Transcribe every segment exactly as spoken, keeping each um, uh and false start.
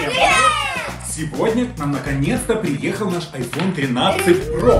Всем привет! Сегодня к нам наконец-то приехал наш айфон тринадцать про.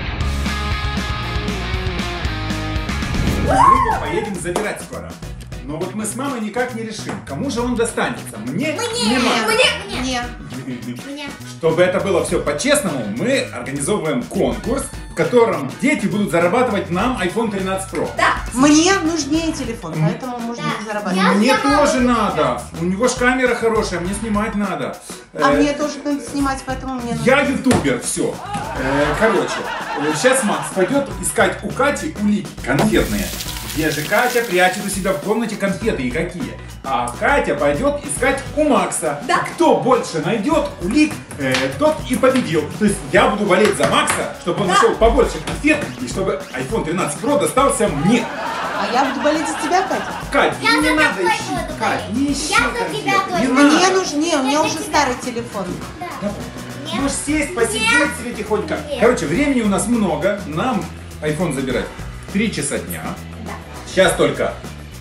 Мы его поедем забирать скоро. Но вот мы с мамой никак не решим, кому же он достанется. Мне, мне, мне, мне, мне. мне. Чтобы это было все по-честному, мы организовываем конкурс, в котором дети будут зарабатывать нам айфон тринадцать про. Да. Мне нужнее телефон, поэтому можно да. зарабатывать. Мне тоже надо. У него ж камера хорошая, мне снимать надо. А э, мне тоже надо снимать, поэтому мне нужно. Я ютубер, все. Э, короче, сейчас Макс пойдет искать у Кати улики конфетные. Где же Катя прячет у себя в комнате конфеты и какие? А Катя пойдет искать у Макса. Да. Кто больше найдет улик, э, тот и победил. То есть я буду болеть за Макса, чтобы он да. нашел побольше конфет и чтобы айфон тринадцать про достался мне. А я буду болеть за тебя, Катя? Катя, я не за надо ищи. Катя, не ищи. Я за тебя тоже. Мне нужнее, у меня уже тебя. старый телефон. Да. Да. Можешь сесть, посидеть себе тихонько. Нет. Короче, времени у нас много. Нам айфон забирать в три часа дня. Да. Сейчас только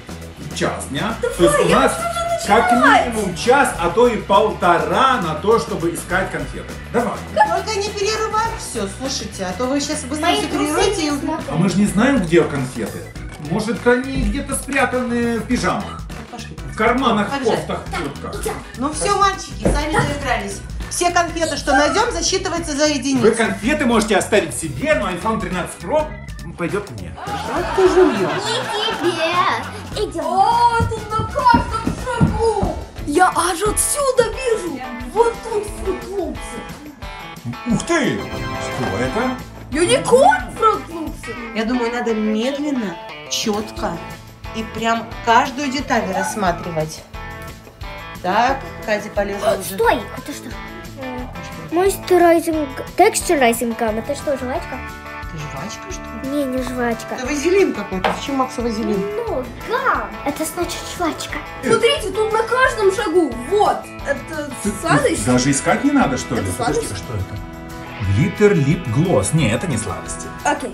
час дня. Да то есть у нас как минимум час, а то и полтора на то, чтобы искать конфеты. Давай. Только не перерывай все, слушайте, а то вы сейчас быстро все перерываете и... А мы же не знаем, где конфеты. Может, они где-то спрятаны в пижамах, Пошли. в карманах, Побежали. кофтах, куртках. Ну все, мальчики, сами доигрались. Все конфеты, что найдем, засчитывается за единицу. Вы конфеты можете оставить себе, но айфон тринадцать про пойдет мне. Что ты жуешь? Не тебе. Идем. О, тут на каждом шагу. Я аж отсюда вижу. Вот тут фрутлупсы. Ух ты! Что это? Юникорн фрутлупсы. Я думаю, надо медленно, четко и прям каждую деталь рассматривать. Так, Катя полезла уже. Стой! Это что? Moisturizing, texturizing gum. Это что, жвачка? Это жвачка, что ли? Не, не жвачка. Это вазелин какой-то. В чем Макса вазелин? Ну, гам. Это значит жвачка. Смотрите, тут на каждом шагу. Вот. Это сладость. Даже искать не надо, что ли? Это Подожди, сладость? а что это? Глиттер лип глосс. Не, это не сладости. Окей.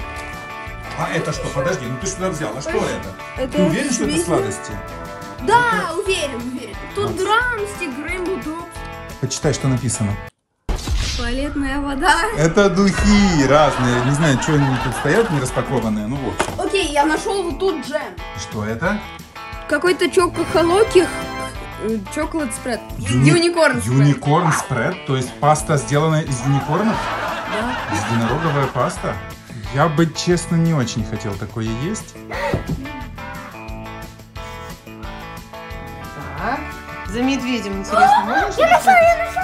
А это что? Подожди, ну ты сюда взяла. Что это? Это Ты уверен, что это видно? сладости? Да, уверен, уверен. Тут драмстик, Rainbow Drops. Почитай, что написано. Туалетная вода. Это духи разные. Не знаю, что они тут стоят, не распакованные. Ну, в общем. Окей, я нашел вот тут джем. Что это? Какой-то чокохолоких. Чоколад спред. Юни... Юникорн спред. Юникорн спред? То есть паста, сделанная из юникорнов? Да. Единороговая паста? Я бы, честно, не очень хотел такое есть. Так, за медведем, интересно, можно что-то? Я нашла, я нашла!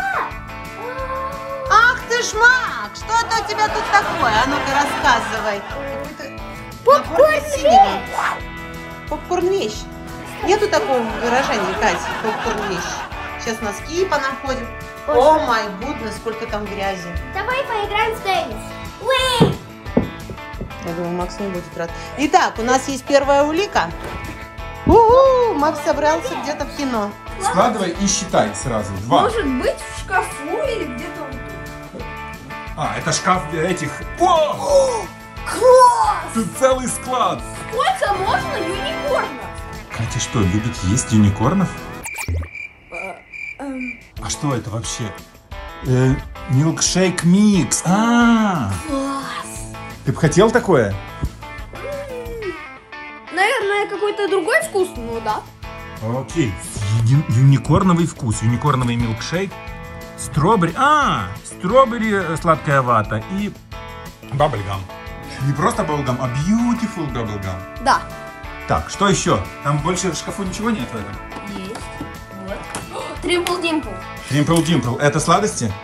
Ах ты ж, Мак, что это у тебя тут такое? А ну-ка рассказывай. Попкорн-вещь! Попкорн-вещь. Нету такого выражения, Катя, попкорн-вещь. Сейчас носки понаходим. О май гуднес, сколько там грязи. Давай поиграем в теннис. Уэй! Я думаю, Макс не будет рад. Итак, у нас есть первая улика. У-у, Макс собрался где-то в кино. Складывай и считай сразу. Два. Может быть в шкафу или где-то. А, это шкаф этих... О! Класс! Тут целый склад. Сколько можно юникорнов? Катя что, любит есть юникорнов? Эм, А что это вообще? Э, милкшейк микс. А, Класс! ты бы хотел такое? Наверное, какой-то другой вкус, ну да. Окей. Ю- юникорновый вкус, юникорновый милкшейк. Стробери. А, стробери сладкая вата и баблгам. Не просто баблгам, а beautiful баблгам. Да. Так, что еще? Там больше в шкафу ничего нет в этом? Есть. Вот. Тримпл Димпл. Тримпл Димпл. Это сладости?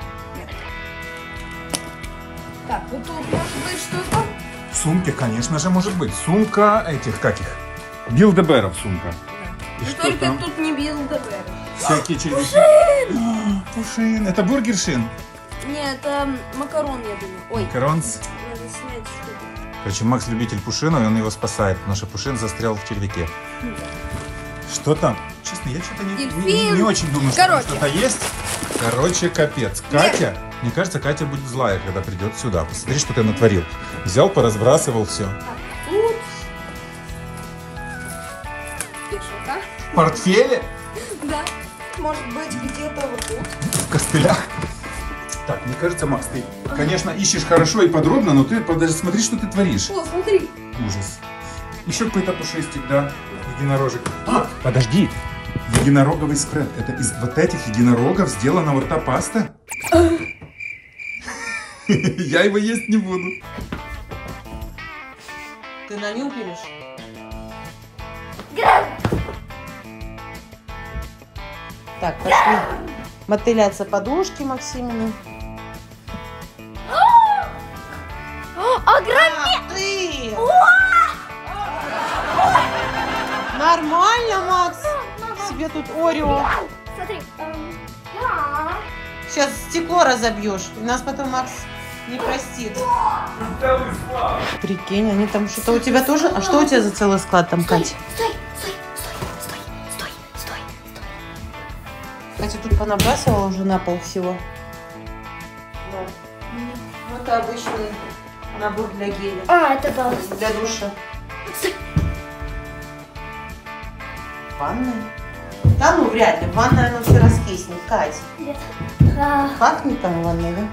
Так, вот тут может быть что-то. В сумке, конечно же, может быть. Сумка этих, как их? Билдеберов сумка. И Но что только там? тут не билдебер. Всякие червяки. Пушин! Пушин. Это бургершин. Нет, это макарон, я думаю. Ой, Макаронс. надо снять что-то. Короче, Макс любитель пушина, и он его спасает, потому что пушин застрял в червяке. Что там? Честно, я что-то не, не, не очень думаю, что там что-то есть. Короче, капец. Катя, мне кажется, Катя будет злая, когда придет сюда. Посмотри, что ты натворил. Взял, поразбрасывал все. Тут. Вешалка. В портфеле? Да. Может быть, где-то вот тут. костылях. Так, мне кажется, Макс, ты, конечно, ищешь хорошо и подробно, но ты подожди, смотри, что ты творишь. О, смотри. Ужас. Еще какой-то пушистик, да, единорожек. А, подожди. Единороговый спред. Это из вот этих единорогов сделана вот та паста? Я его есть не буду. Ты на нем пилишь? Так, пошли мотыляться подушки Максимины. Огромный! А, ты! Нормально, Макс? Себе тут Орео. Смотри. эм, да. Сейчас стекло разобьешь. И нас потом Макс не простит. Прикинь, они там что-то у тебя тоже... А что у тебя за целый склад там, Катя? Стой, стой, стой, стой, стой, стой, стой. Катя тут понабрасывала уже на пол всего. Да. Ну, это обычный набор для геля. А, это было. Для душа. Стой. Ванная? Да ну вряд ли. Ванная, оно все раскиснет, Катя. Нет. А, Пахнет там ванной, да?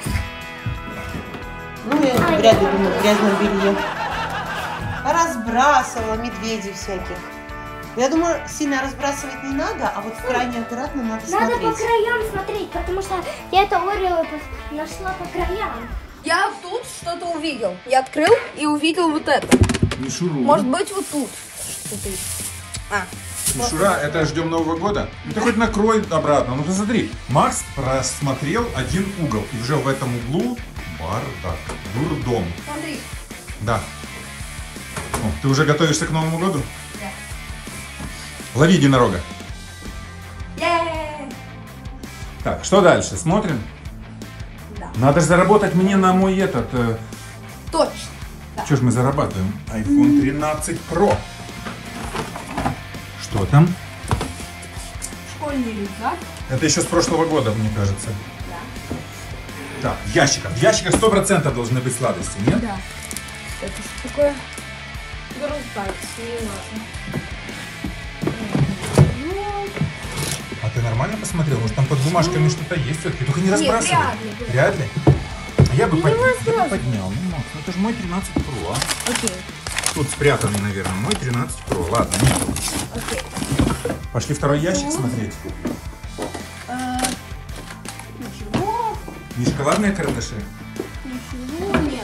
Ну, я вряд ли думаю, в грязном белье. Разбрасывала медведей всяких. Я думаю, сильно разбрасывать не надо, а вот крайне аккуратно надо, Надо смотреть. по краям смотреть, потому что я это Орео нашла по краям. Я тут что-то увидел. Я открыл и увидел вот это. Мишуру. Может быть, вот тут что-то есть. А. Мишура, это ждем Нового года? Ну ты хоть накрой обратно. Ну посмотри, Макс просмотрел один угол. И уже в этом углу бардак, дурдом. Смотри. Да. О, ты уже готовишься к Новому году? Да. Лови единорога. Е-е-е. Так, что дальше? Смотрим? Да. Надо же заработать мне на мой этот... Э... Точно. Что ж мы зарабатываем? айфон тринадцать про. Что там? Школьный рюкзак. Это еще с прошлого года, мне кажется. Да. Так, в ящиках. В ящиках сто процентов должны быть сладости, нет? Да. Это что такое? Грузбайк, не важно. А ты нормально посмотрел? Может там под бумажками что-то есть все-таки? Только не Нет, разбрасывай. вряд ли. Вряд ли? А я бы, Не под... я бы разбрасывай. поднял. Ну, Макс, ну это же мой тринадцать про. а. Окей. Тут спрятанный, наверное, мой тринадцать про. Ладно, нет. Окей. Пошли второй ящик смотреть. А, ничего. Не шоколадные карандаши? Ничего нет.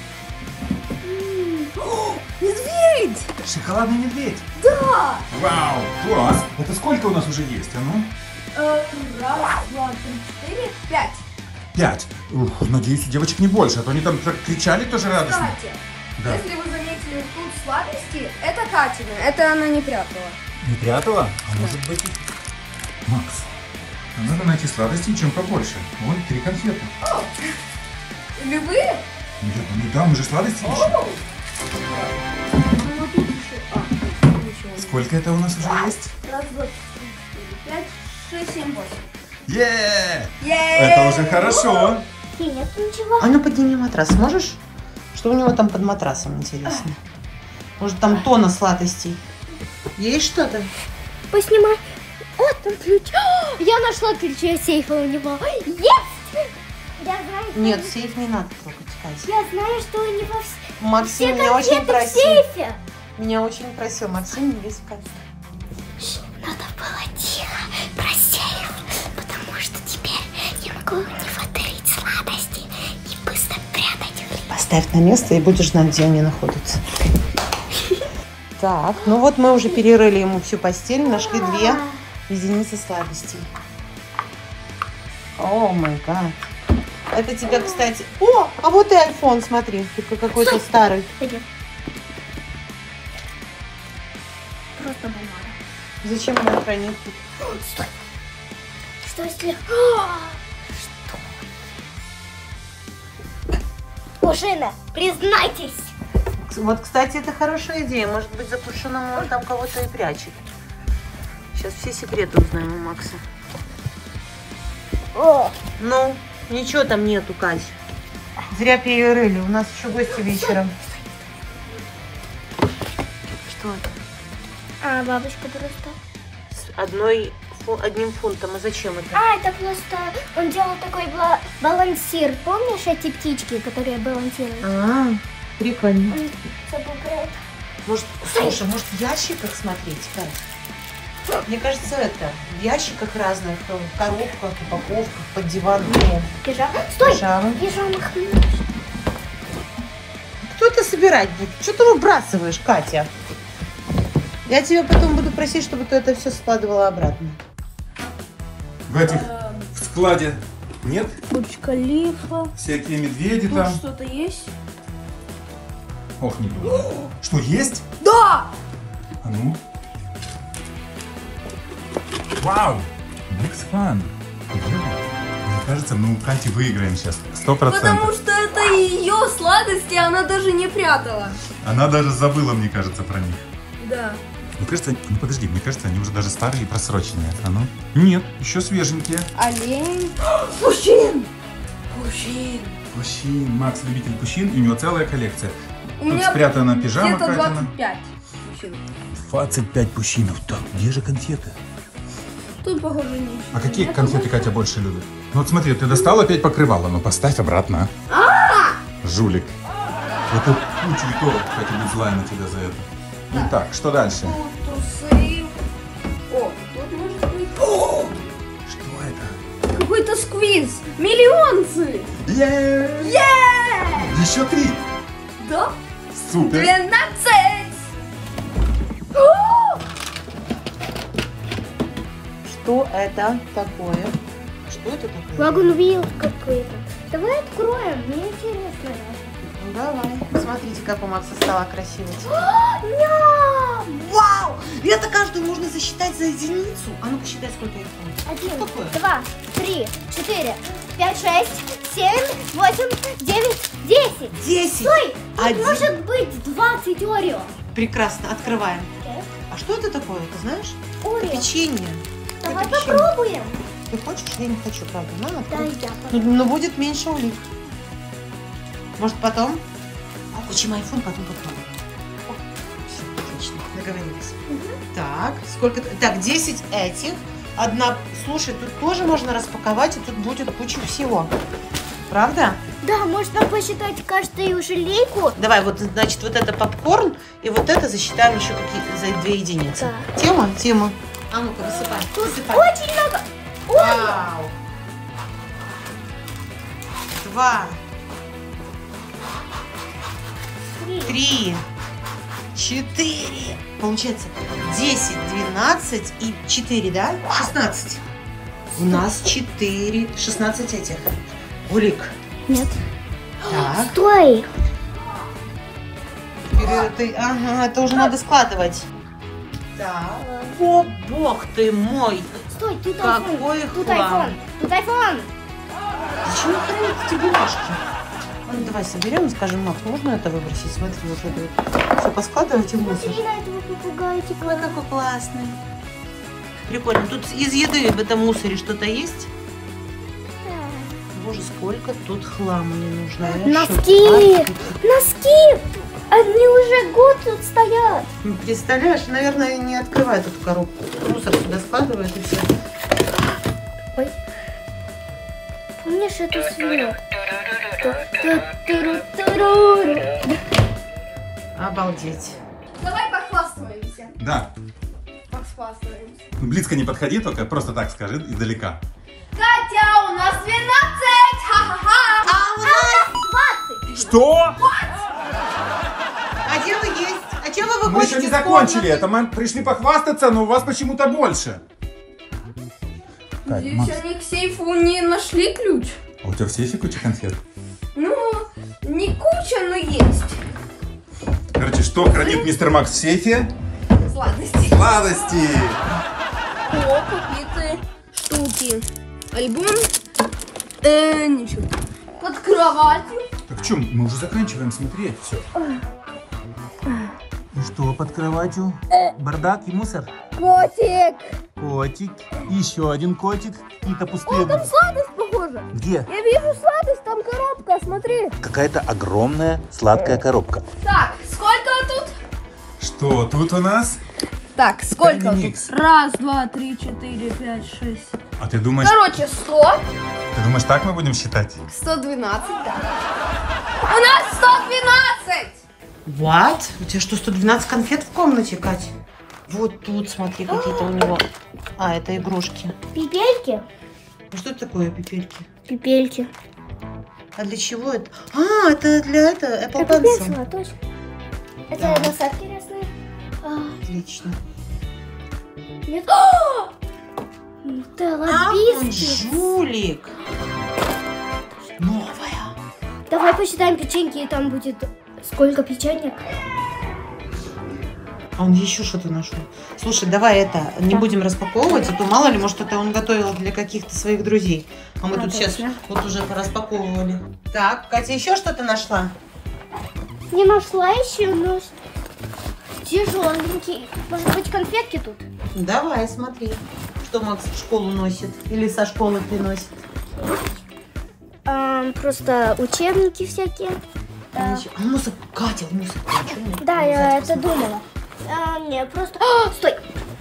М, о, медведь! Шоколадный медведь. Да! Вау, класс. Это сколько у нас уже есть? А ну? Э, Раз, два, три, четыре, пять. Пять. Ух, надеюсь, у девочек не больше, а то они там так кричали тоже радостно. Кстати, Да. если вы заметили, тут сладости, это Катина, это она не прятала. Не прятала? А может быть... Макс, нам надо найти сладости, чем побольше. Вон, три конфеты. Любые? Нет, ну не да, мы же сладости ищем. О! Ну, тут еще. А, ничего нет. Сколько это у нас уже есть? Раз, два, три, четыре, пять, шесть, семь, восемь. Е! Е! Это уже хорошо. И нет ничего. А ну подними матрас, можешь? Что у него там под матрасом, интересно? Может там тонна сладостей? Есть что-то? Поснимай. Вот там ключ. О, я нашла ключи от сейфа у него. Есть! Я знаю, что Нет, у- сейф не надо трогать, Катя. Я знаю, что у него вс- Максим все меня очень конфеты в просил. сейфе. Меня очень просил. Максим, не весь конфет. Надо было тихо про сейф, потому что теперь я могу у него дарить сладости и быстро прятать. Поставь на место и будешь знать, где они находятся. Так, ну вот мы уже перерыли ему всю постель, нашли две единицы сладостей. О май гад. Это тебе, кстати... О, а вот и айфон, смотри, только какой-то старый. Пойдем. Просто бумага. Зачем она хранит тут? Стой. Что если... А, что? Мужчина, признайтесь. Вот, кстати, это хорошая идея. Может быть, за кувшином он там кого-то и прячет. Сейчас все секреты узнаем у Макса. О, Ну, ничего там нету, Кать. Зря перерыли. У нас еще гости вечером. Что это? а бабушка просто... С одной фу- одним фунтом. А зачем это? А, это просто он делал такой бла- балансир. Помнишь эти птички, которые балансируют? А, прикольно. Он забыл про это. Может, слушай, может в ящиках смотреть, Кать? Мне кажется, это в ящиках разных, в коробках, упаковках, под диваном. Пижама. Стой! Пижама. Пижама. Кто это собирать будет? Что ты выбрасываешь, Катя? Я тебя потом буду просить, чтобы ты это все складывала обратно. В этих, в складе нет? Бурдж-Халифа. Всякие медведи Тут там. что-то есть? Ох, не думаю. Что, есть? Да! А ну. Вау! Big Fun. Мне кажется, мы у Кати выиграем сейчас. Сто процентов. Потому что это ее сладости, она даже не прятала. Она даже забыла, мне кажется, про них. Да. Мне кажется, ну подожди, мне кажется, они уже даже старые и просроченные. А ну? Нет, еще свеженькие. Олень. Пущин! Пущин. Пущин. Макс любитель пущин, и у него целая коллекция. У Тут меня спрятана пижама где-то Катина. двадцать пять пущин. двадцать пять пущинов. Так, где же конфеты? Тут, похоже, ничего. А какие нет. конфеты Катя больше любит? Ну вот смотри, ты достал опять покрывало, но поставь обратно. Жулик. Это кучу веков, Катя будет злая на тебя за это. Итак, что дальше? Тут трусы. О, тут может быть... О! Что это? Какой-то сквиз. Миллионцы. Е-е-е! Yeah! Еще три. Да? Супер. Двенадцать. Что это такое? Что это такое? Вагон-вил какой-то. Давай откроем, мне интересно. Ну, давай. Смотрите, как у Макса стало красиво. Ням! Вау! И это каждую можно засчитать за единицу. А ну посчитай, сколько их там. Один, Что такое? два, три, четыре, пять, шесть, семь, восемь, девять, десять. Десять. Стой! Тут Один. может быть двадцать Орео. Прекрасно, открываем. А что это такое, ты знаешь? Орео. Печенье. Давай Это печенье. попробуем. Ты хочешь? Я не хочу, правда. На, Да, открой. я Ну, попробую. но будет меньше улик. Может, потом? А, включи мой iPhone, потом попробуем. О, все, отлично, договорились. Так, сколько? Так, десять этих. Одна, слушай, тут тоже можно распаковать, и тут будет куча всего. Правда? Да, можно посчитать каждую желейку. Давай, вот, значит, вот это попкорн, и вот это засчитаем еще какие за две единицы. Да. Тема? Тема. А ну-ка, высыпай. Тут высыпай. очень много. Вау! Два, Три. три, четыре. Получается десять, двенадцать и четыре, да? шестнадцать. У нас четыре, шестнадцать этих. Улик. Нет. Так. Стой. Теперь это, ага, это уже надо складывать. Так. О, бог ты мой! Стой, тут Какой айфон. Тут хлам. айфон. Тут айфон. Зачем вы храните эти бумажки? Ну, давай соберем и скажем, Макс, можно это выбросить? Смотри, вот это вот. Все поскладывайте в мусор. Смотри на этого попугайчика. Ой, какой классный. Прикольно. Тут из еды в этом мусоре что-то есть? Боже, сколько тут хлама не нужно. Носки. Носки. Они уже год тут стоят. Представляешь, наверное, не открывает эту коробку. Мусор сюда складывает и все. Ой. Помнишь эту свинью? Обалдеть. Давай похвастаемся. Да. Похвастаемся. Ну, близко не подходи, только просто так скажи издалека. Катя, у нас двенадцать! Ха-ха-ха! А у нас двадцать. Что? А где вы есть? А чем вы Мы выходите еще не из закончили комнаты? это. Мы пришли похвастаться, но у вас почему-то больше. Кать, Здесь Макс, они к сейфу не нашли ключ. а у тебя в сейфе куча конфет? Ну, не куча, но есть. Короче, что хранит мистер Макс в сейфе? Сладости. Сладости! О, какие-то штуки. Альбом. Э, ничего. Под кроватью. Так в чем? Мы уже заканчиваем смотреть все. И что под кроватью? Бардак и мусор? Котик. Котик. Еще один котик. Какие-то пустые... Там сладость похоже. Где? Я вижу сладость, там коробка, смотри. Какая-то огромная сладкая коробка. Так, сколько тут? Что тут у нас? Так, сколько тут? Микс. Раз, два, три, четыре, пять, шесть. А ты думаешь, Короче, сто. ты думаешь, так мы будем считать? сто двенадцать, да. У нас сто двенадцать! Вот? У тебя что, сто двенадцать конфет в комнате, Кать? Вот тут, смотри, какие-то у него. А, это игрушки. Пипельки? А что это такое, пипельки? Пипельки. А для чего это? А, это для это, Apple Это Pencil. пенсила, точно. Это Да. насадки разные. А, Отлично. нет. О! Это А, он лоббиски. жулик. Новая. Давай посчитаем печеньки, и там будет сколько печенек. А он еще что-то нашел. Слушай, давай это, не будем распаковывать, а то мало ли, может, это он готовил для каких-то своих друзей. А мы А, тут точно. сейчас вот уже пораспаковывали. Так, Катя, еще что-то нашла? Не нашла еще, но тяжеленький. Может быть, конфетки тут? Давай, смотри, что Макс в школу носит или со школы приносит. А, просто учебники всякие. Да, А мусор, Катя, мусор. Ничего нет? да, я Нельзя это думала. А, не, просто... А, стой!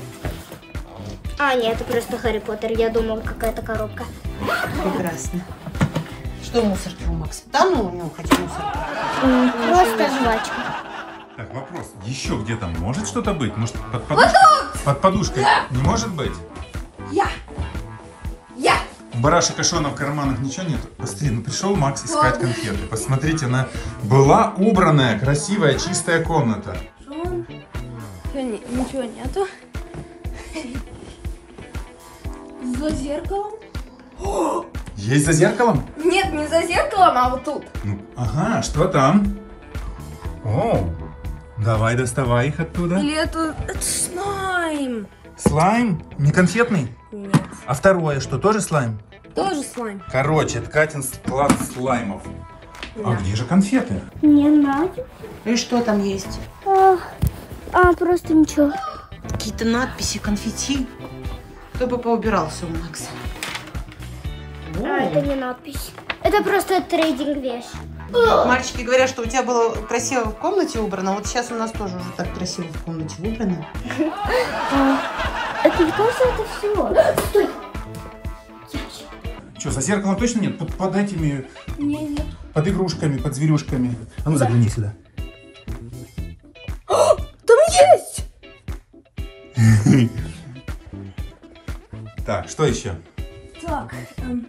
А, нет, это просто Гарри Поттер. Я думала, какая-то коробка. Прекрасно. Что в мусорке у Макса? Да ну, у него хоть мусор. М, Просто жвачка. Так, вопрос. Еще где-то может что-то быть? Может, под подушкой? Под подушкой не может быть? Я. Я. У барашек Ашона в карманах ничего нет? Посмотри, ну пришел Макс искать конфеты. Посмотрите, она была убранная, красивая, чистая комната. Ничего нету. За зеркалом? Есть за зеркалом? Нет, не за зеркалом, а вот тут. Ну, ага, что там? О, давай доставай их оттуда. Или это, это слайм? Слайм? Не конфетный? Нет. А второе что, тоже слайм? Тоже слайм. Короче, это Катин склад слаймов. А Да. где же конфеты? Не надо. И что там есть? А, а, просто ничего. Какие-то надписи, конфетти. Кто бы поубирал все у Макса. А, это не надпись. Это просто трейдинг вещь. Мальчики говорят, что у тебя было красиво в комнате убрано. Вот сейчас у нас тоже уже так красиво в комнате убрано. А, это, мне кажется, это все. Стой. Ящик. Что, за зеркалом точно нет? Под, под этими, Не, нет. под игрушками, под зверюшками. А ну загляни сюда. Там есть! Так, что еще? Так, эм,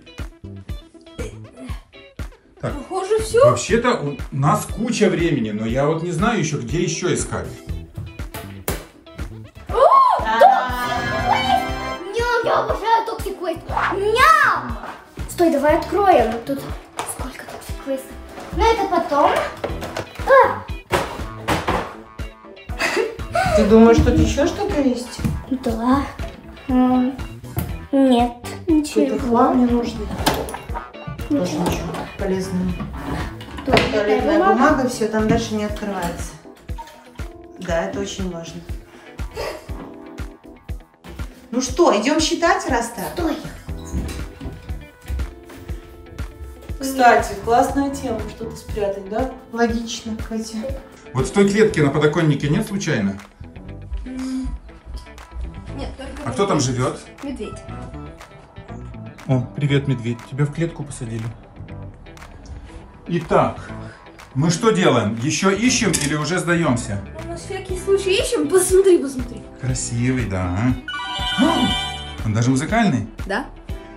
Так, похоже, все. вообще-то у нас куча времени, но я вот не знаю еще, где еще искать. Ням, я обожаю Toxic Waste. Ням! Стой, давай откроем. Тут сколько Toxic Waste. Но это потом. А, Ты думаешь, тут еще что-то есть? да. М, Нет, Какой-то ничего. хлам не нужный. Тоже ничего полезного. Туалетная Туалетная бумага. бумага, все, там дальше не открывается. Да, это очень важно. Ну что, идем считать, раз так? Стой. Кстати, классная тема, что-то спрятать, да? Логично, Катя. Вот в той клетке на подоконнике нет случайно? Нет, только А кто там живет? медведь. О, привет, медведь. Тебя в клетку посадили. Итак, мы что делаем? Еще ищем или уже сдаемся? Ну, на всякий случай ищем. Посмотри, посмотри. Красивый, да. А, он даже музыкальный. Да?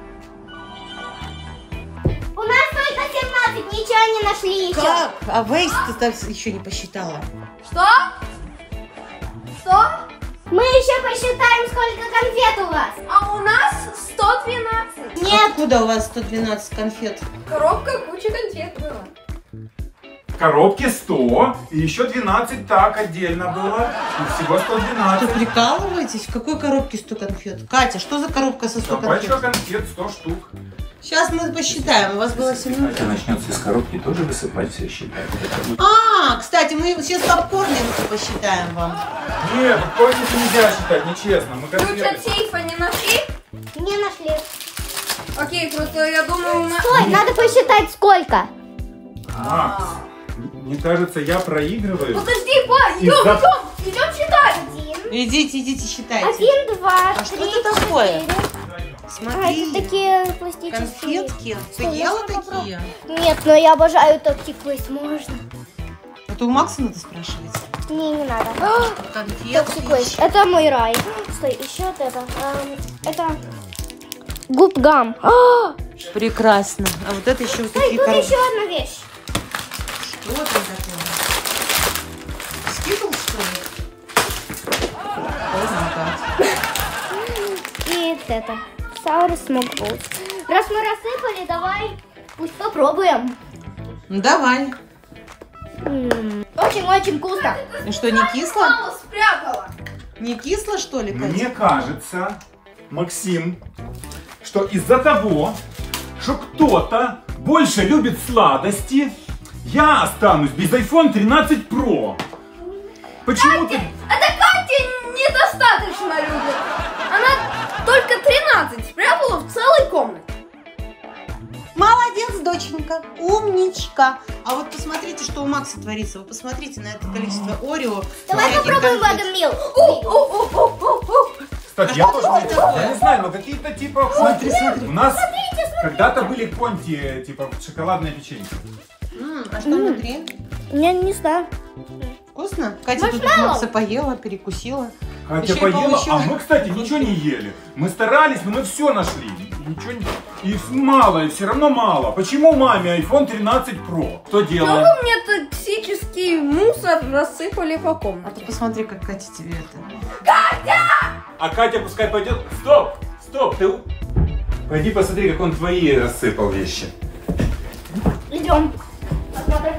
У нас только семнадцать, ничего не нашли еще. Как? А Вейс ты так еще не посчитала? Что? Что? Мы еще посчитаем, сколько конфет у вас. А у нас сто двенадцать. Нет. Откуда у вас сто двенадцать конфет? Коробка, куча конфет была. В коробке сто, и еще двенадцать так отдельно было. И всего сто Что, двенадцать. прикалываетесь? В какой коробке сто конфет? Катя, что за коробка со сто Пачка конфет? конфет сто штук. Сейчас мы посчитаем. У вас было семнадцать. Когда начнется из коробки, тоже высыпать все считать. Это будет А, кстати, мы сейчас попкорн посчитаем вам. Нет, попкорники нельзя считать, нечестно. Мы Ключ от конфеты. сейфа не нашли? Не нашли. Окей, просто я думаю, у нас... Стой, надо посчитать, сколько. Макс, мне кажется, я проигрываю. Подожди, Па, Из-за- идем, идем, идем считать. Один, Идите, идите, считайте. Один, два, А три, что это такое? четыре. А, Смотри. это такие пластические. Конфетки. Ты Что, ела можно такие? Нет, но я обожаю токсиквейс, можно? Это у Макса надо спрашивать. Не, не надо. Конфетки. Токсиквейс, это мой рай. Стой, еще вот это. Эм, это губгам. Прекрасно. А вот это еще вот Стой, такие тут коробки. еще одна вещь. Что там такое? Скидл, что ли? И вот это. Sour Smoke Balls. Раз мы рассыпали, давай пусть попробуем. Ну давай. Очень-очень вкусно. Ну что, не кисло? Мама спрятала. Не кисло, что ли, Катя? Мне кажется, Максим, что из-за того, что кто-то больше любит сладости, я останусь без айфон тринадцать про. Почему ты... Это Катя недостаточно любит. Она только тринадцать спрятала в целой комнате. Молодец, доченька, умничка. А вот посмотрите, что у Макса творится. Вы посмотрите на это количество Орео. Давай всяких попробуем конфет. Бадамил. Кстати, А я что тоже... это такое? Я не знаю, но какие-то типа... Смотри, смотри. У нас когда-то были конти, типа шоколадное печенье. М, а что внутри? Я не знаю. Вкусно? Катя тут Маршмеллоу. Макса поела, перекусила. Хотя Еще и поела, получила. а мы, кстати, ничего не ели. Мы старались, но мы все нашли. Ничего не... И мало, и все равно мало. Почему маме айфон тринадцать про? Что делаем? Почему мне токсический мусор рассыпали по А комнате? ты посмотри, как Катя тебе это... А Катя пускай пойдет... Стоп! Стоп! Ты... Пойди посмотри, как он твои рассыпал вещи. Идем. Посмотрим.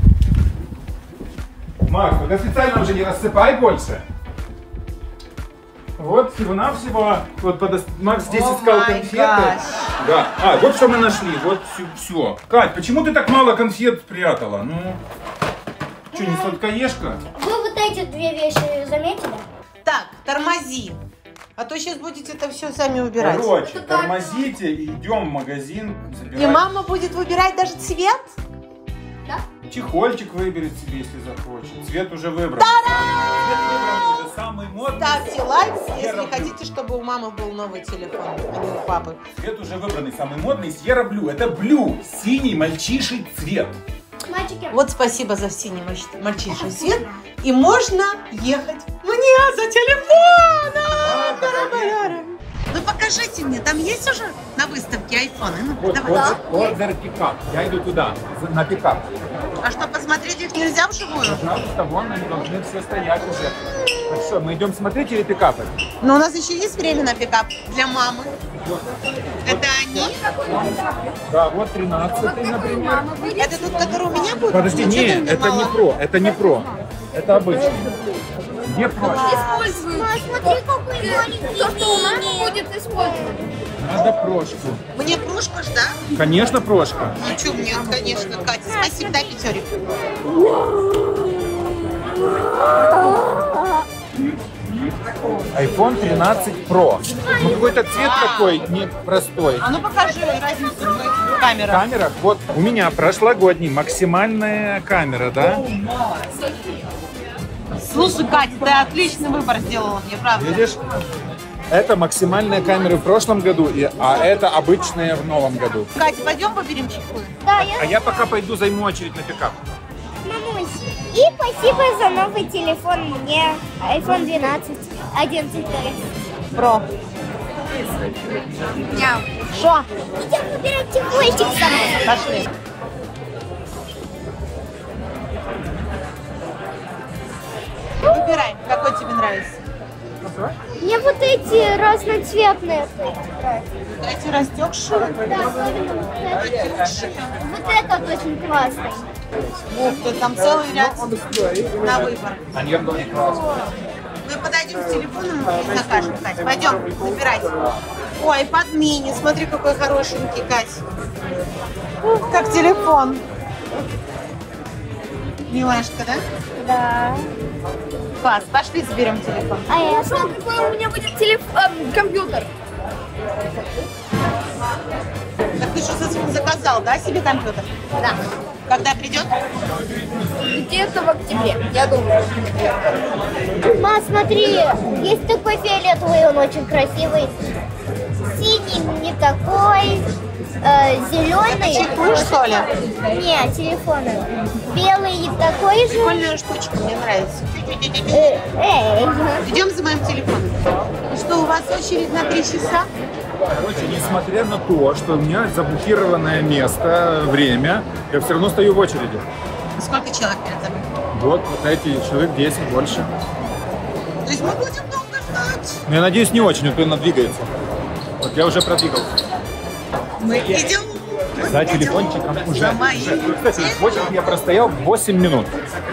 Макс, только специально уже не рассыпай больше. Вот всего-навсего, вот подо... Макс здесь О искал май конфеты. гаш. Да. А, вот что мы нашли, вот все. Кать, почему ты так мало конфет спрятала? Ну, что, не сладкоежка? Вы вот эти две вещи заметили? Так, тормози. А то сейчас будете это все сами убирать. Короче, тормозите и идем в магазин забирать. И мама будет выбирать даже цвет? Чехольчик выберет себе, если захочет. Цвет уже выбран. Цвет выбран уже самый модный. Ставьте лайк, если Sierra Blue. хотите, чтобы у мамы был новый телефон, а не у папы. Цвет уже выбранный, самый модный. Sierra Blue. Это блю, синий мальчиший цвет. Мальчики. Вот спасибо за синий мальч- мальчиший свет. И можно ехать мне за телефоном. Барабарам. Ну покажите мне, там есть уже на выставке айфоны? Ну, Вот, давай. вот, ордер пикап. Я иду туда, за- на пикап. А что, посмотреть их нельзя вживую? Пожалуйста, вон они должны все стоять уже. Так что, мы идем смотреть или пикапы? Но у нас еще есть время на пикап для мамы. Это они? Да, вот тринадцатый, например. Это тот, который у меня будет? Подожди, Ну, не, что-то мне это не мало. про, это не про. Это обычный. Где про? Используют Смотри, какой маленький. то, что у нас будет использовать. Надо прошку. Мне кружку ж, да? Конечно, прошка. Ну что мне, конечно, Катя. Спасибо, дай пятерик. айфон тринадцать про. Ну какой-то цвет такой непростой. А ну покажи разницу в В камерах. камерах, вот у меня прошлогодний, максимальная камера, да? Слушай, Катя, ты отличный выбор сделала мне, правда. Видишь? Это максимальная камера в прошлом году, и- а это обычная в новом году. Катя, пойдем выберем чехлы? Да, А я... я пока пойду займу очередь на пикап. Мамусь. И спасибо за новый телефон мне. айфон двенадцать. одиннадцать. Про. Что? Идем выбирать чехольчик со мной. Пошли. Выбирай, какой тебе нравится. Мне вот эти разноцветные. Эти растекшие. Да, особенно вот этот. Вот этот очень классный. Ух ты, там целый ряд на выбор. Мы подойдем с телефоном и закажем, Катя. Пойдем выбирать. Ой, под мини. Смотри, какой хорошенький, Катя. Ух, как телефон. Милашка, да? Да. Класс, пошли заберем телефон. А я Что, какой у меня будет телефон, компьютер? Так ты что заказал, да, себе компьютер? Да. Когда придет? Где-то в октябре, я думаю. Ма, смотри, есть такой фиолетовый, он очень красивый. Синий не такой, э, зеленый. Чехлы, что ли? Нет, телефоны. Белый такой же. Прикольная штучка, мне нравится. Э, эй. Идем за моим телефоном. Что, у вас очередь на три часа? Короче, несмотря на то, что у меня заблокированное место, время, я все равно стою в очереди. Сколько человек перед тобой? Вот, вот эти человек десять больше. То есть мы будем долго ждать. Но я надеюсь, не очень, вот он двигается. Вот я уже продвигался. Мы идем. За телефончиком уже. За моим. Кстати, в очереди я простоял восемь минут.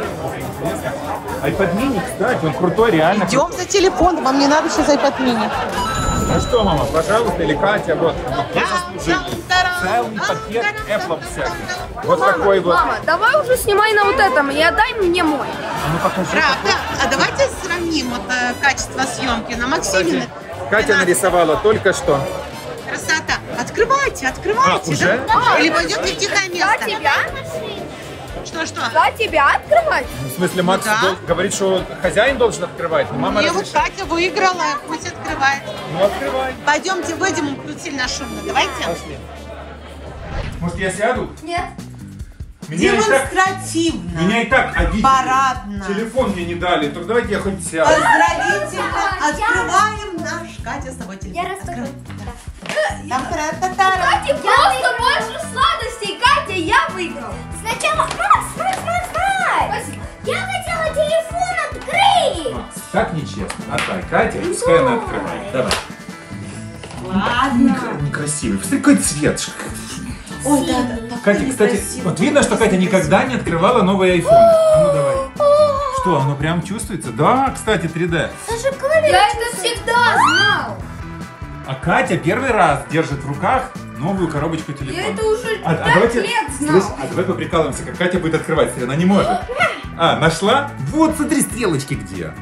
iPad mini, кстати, он крутой, реально Идем крутой. за телефоном, вам не надо сейчас iPad mini. Ну что, мама, пожалуйста, или Катя, вот, вы заслужили целый пакет Apple всяких. Вот такой вот. Мама, давай уже снимай на вот этом и отдай мне мой. А ну покажи. Правда? А давайте сравним вот, э, качество съемки на Максимина. Катя нарисовала только что. Красота. Открывайте, открывайте. А, уже? Да? Или пойдемте в тихое За место. тебя? Что, что? За тебя открывать? В смысле, Макс Ну да. дол- говорит, что хозяин должен открывать, но мама Мне вот разрешила. Катя выиграла, пусть открывает. Ну, открывай. Пойдемте выйдем, тут сильно шумно. Давайте. Пошли. Может, я сяду? Нет. Меня и так, Демонстративно. меня и так обидели. Парадно. Телефон мне не дали, так давайте я хоть сяду. Поздравительно. Открываем наш Катя с тобой телефон. Я распакую. Там-та-та-та-та. Катя, просто больше сладостей. Катя, я выиграл. Сначала, Макс, Макс, Макс, Макс. Я хотела телефон открыть. Макс, так нечестно. Отдай Катя, пускай она открывает. Давай. Ладно. Некрасивый. Посмотри, какой цвет. Ой, да, да, да. Катя, кстати, вот видно, что Катя никогда не открывала новый iPhone. А ну давай. Что, оно прям чувствуется? Да, кстати, три дэ. Даже камера. Я это всегда знал. А Катя первый раз держит в руках новую коробочку телефона. Я это уже А, а пять давайте, лет знал. слышь, а давай поприкалываемся, как Катя будет открывать. Смотри, она не может. А, нашла? Вот, смотри, стрелочки где.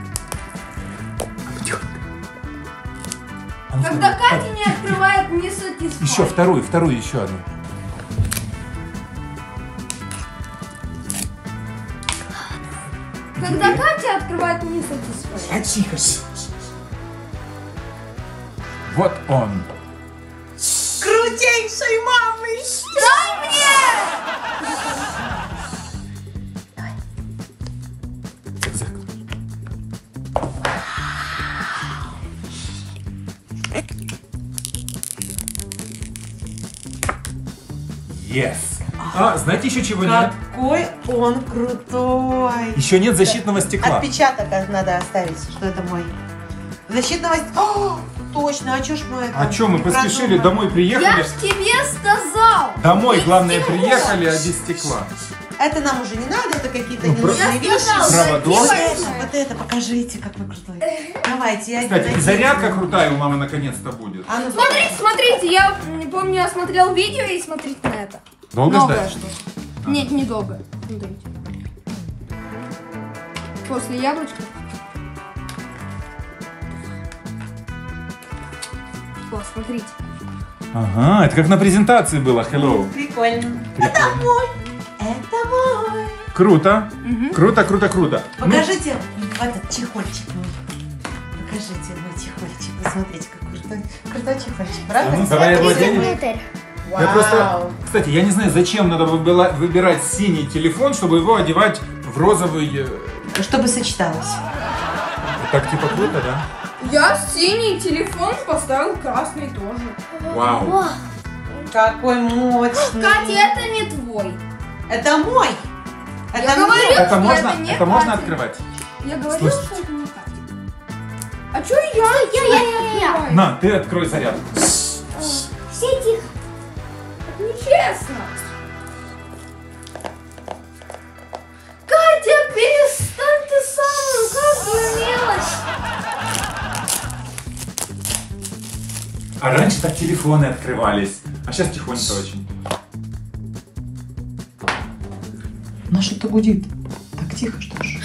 А ну, Когда смотри, Катя не открывает, не сатисфай. Еще вторую, вторую, еще одну. Когда Катя открывает, не сатисфай. А тихо. ш- ш- ш. Вот он. Крутейшей мамы. Дай мне! Рюкзак. Yes. А, знаете еще чего нет? Какой он крутой. Еще нет защитного стекла. Отпечаток надо оставить, что это мой. Защитного стекла. О, точно, а чё ж мы это? А что, мы не поспешили, продумали? домой Я приехали? ж тебе сказал. Домой, главное, приехали, а без стекла. Это нам уже не надо, это какие-то Ну, про- ненужные Я вещи. сказала, Проводок. Вот записывай. это, вот это, покажите, как вы крутой. Давайте, я Кстати, и надеюсь. зарядка крутая у мамы наконец-то будет. А ну, Смотрите, смотрите, я не помню, я смотрел видео и смотрите на это. Долго Новое ждать? что-то. Нет, не долго. Смотрите. После яблочка. О, смотрите. Ага, это как на презентации было, hello. Прикольно. Это мой. Это мой. Круто. Круто, круто, круто. Ну, Покажите этот чехольчик мой. Покажите мой чехольчик. Посмотрите, какой крутой, крутой чехольчик. а Правда? ну, давай его Смотрите оденем. внутрь. Я просто, кстати, я не знаю, зачем надо выбила- выбирать синий телефон, чтобы его одевать в розовый. э, Чтобы сочеталось. Так типа круто, да? Я синий телефон поставил красный тоже. Вау. О, Какой мощный. Катя, это не твой. Это мой. Это Я мне. говорю, Это что можно, это не это можно Катя. открывать? Я говорила, Слушай. что это не Катя. А чё я? я, я, я, я. На, ты открой зарядку. Все тихо. Нечестно. Катя, перестань ты самую каждую мелочь. А раньше так телефоны открывались, а сейчас тихонько очень. На что-то гудит. Так тихо, что ж.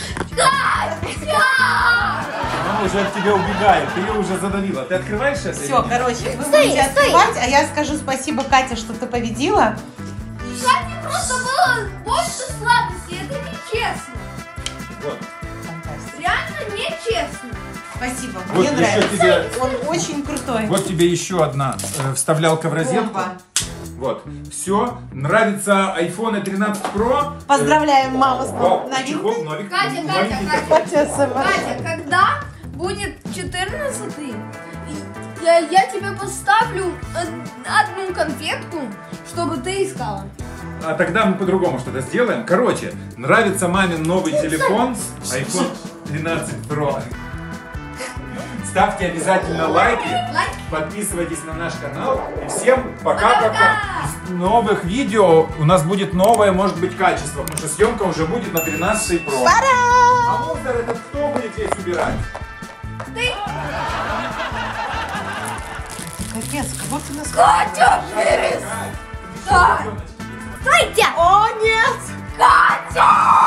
Мама уже от тебя убегает, ты ее уже задавила. Ты открываешь это? или Все, нет? короче, вы Стой, будете стой. открывать, а я скажу спасибо, Катя, что ты победила. будто было больше сладости. Это нечестно. Вот. Фантастика. Реально нечестно. Спасибо, Вот мне еще нравится. тебе- Он очень крутой. Вот тебе еще одна э, вставлялка в розетку. Бомба. Вот. Все. Нравится айфон тринадцать про? Поздравляем маму с Вау, новинкой. чехол новик- Катя, новенький Катя, такой. Катя сама. Катя, когда будет четырнадцатый, я, я тебе поставлю од- одну конфетку, чтобы ты искала. А тогда мы по-другому что-то сделаем. Короче, нравится мамин новый телефон айфон тринадцать про. Ставьте обязательно лайки, Лайк. подписывайтесь на наш канал. И всем пока-пока. Из новых видео у нас будет новое, может быть, качество, потому что съемка уже будет на тринадцать про. А мусор этот кто будет здесь убирать? Капец, кого ты нас... Катя, перестань! Катя! О, нет! Катя!